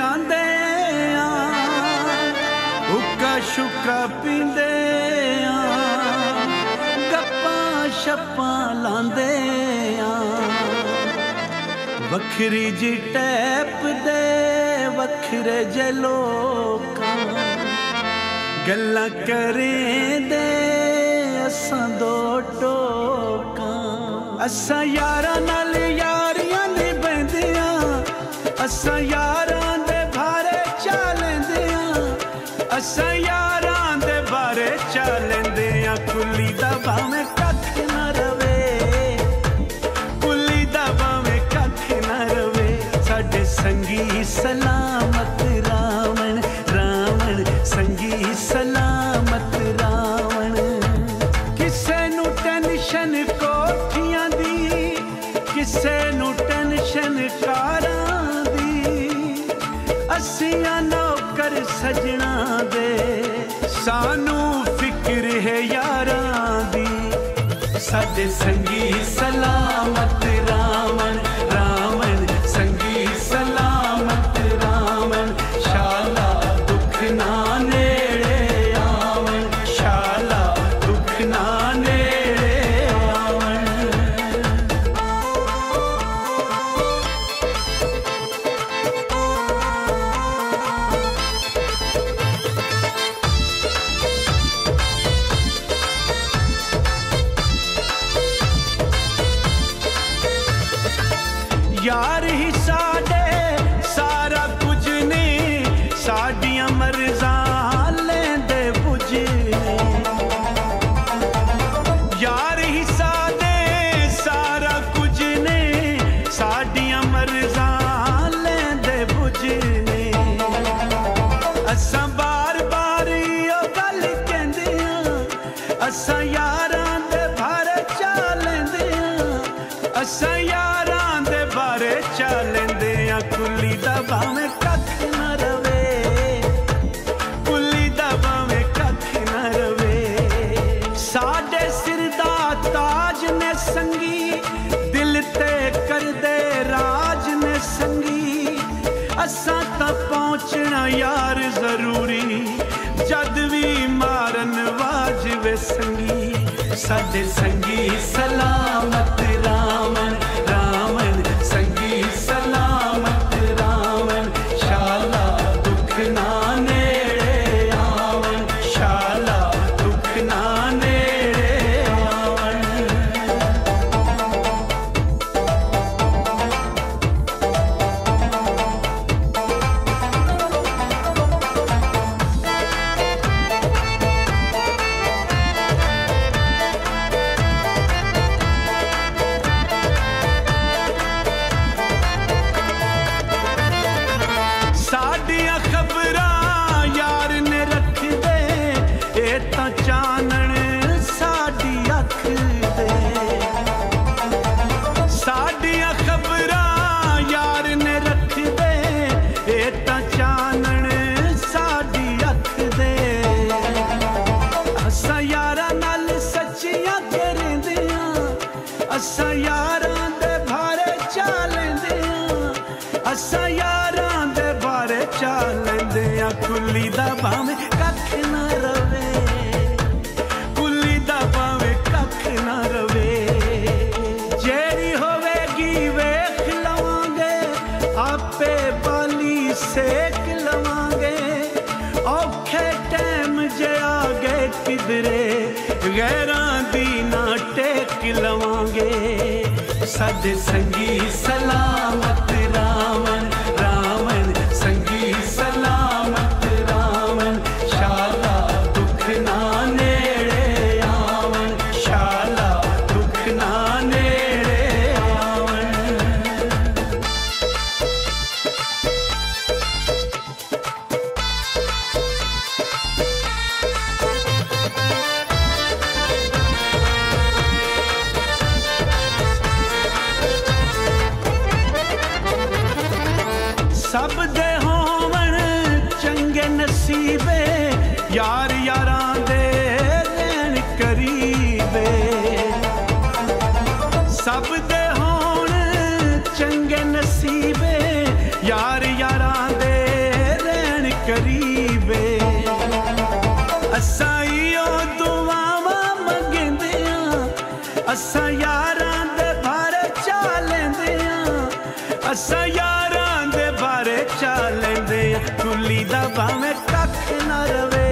जांदे आ हुक्का शुक्का पींदे आ गप्पां शप्पां लांदे आ वखरी जी टैप दे वखरे जे लोकां गल्लां करें दे असां दो टोकां असां यारां नाल यारियां निभैंदियां असां यारां दे भारे चालैंदियां असां यारां दे भारे चालैंदियां कुल्ली दा भावें कख ना रवे कुल्ली दा भावें कख ना रवे साडे संगी सलामत रावण रावण संगी सलामत रावण किसे नू टेंशन कोठियां दी किसे नू टेंशन कारां दी असियां नौकर सजना दे सानू फिक्र है यारां दी साडे संगी सलामत रावण रावण संगी सलामत रावण शाला दुख ना नेड़े आवन शाला दुख ना नेड़े आवन यार ही साडे सारा कुछ ने साडियां मर्ज़ां लेंदे बुझ यार ही साडे सारा कुछ ने साडियां मर्ज़ां लेंदे बुझ ने असां बार बार इहो गल कहंदियां असां यारां दे भारे चालैंदियां असां यारां दे भारे चालैंदियां कुल्ली दा भावें कख ना रवे कुल्ली दा भावें कख ना रवे साडे सिर दा ताज ने संगी दिल ते करदे राज ने संगी असां तां पहुंचना यार जरूरी जद भी मारन वाजवे संगी साडे संगी सलामत रावण रावण संगी सलामत रावण शाला दुख ना नेड़े आवन शाला दुख ना नेड़े आवन साडियां खबरां यार ने रख दे ए तां चानण साडी अख दे साडियां खबरां यार ने रख दे ए तां चानण साडी अख दे असां यारां नाल सच्चियां करेंदियां असां यारां दे भारे चालैंदियां असां यारां दे भारे चालैंदियां कुल्ली दा भावें कख ना रवे कुल्ली दा भावें कख ना रवे जेरी होवेगी वेख लवांगे आपे बाली सेक लवांगे औखे टैम जे आगे किधरे गैरां दी ना टेक लवांगे साडे संगी सलामत रावण रावण संगी सलामत रावण शाला दुख ना नेड़े आवन शाला दुख ना नेड़े आवन सब दे होवन चंगे नसीबे यार यारां दे लैन करीबे सब दे होन चंगे नसीबे यार यारां दे असां यारां दे बारे चा लेंदे असां यारां दे बारे चा लेंदे कुली दा भावें कख ना रवे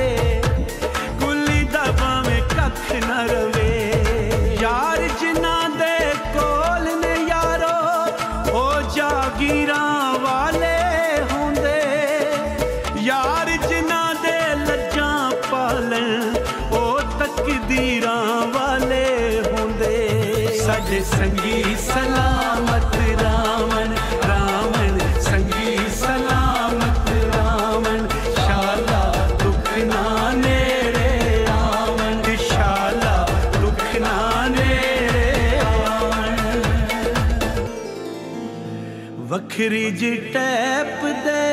कुली दा भावें कख ना रवे यार जिन्हां दे कोल ने यारो ओ जागीरां वाले हुंदे यार जिन्हां दे लज्जां पालन ओ तकदीरां वाले हुंदे साडे संगी सलामत रामन रामन संगी सलामत रामन शाला दुख ना नेड़े आवन शाला दुख ना नेड़े आवन वखरी जी टैप दे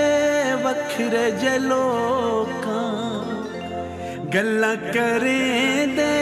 वखरे जे लोकां गल्लां करें दे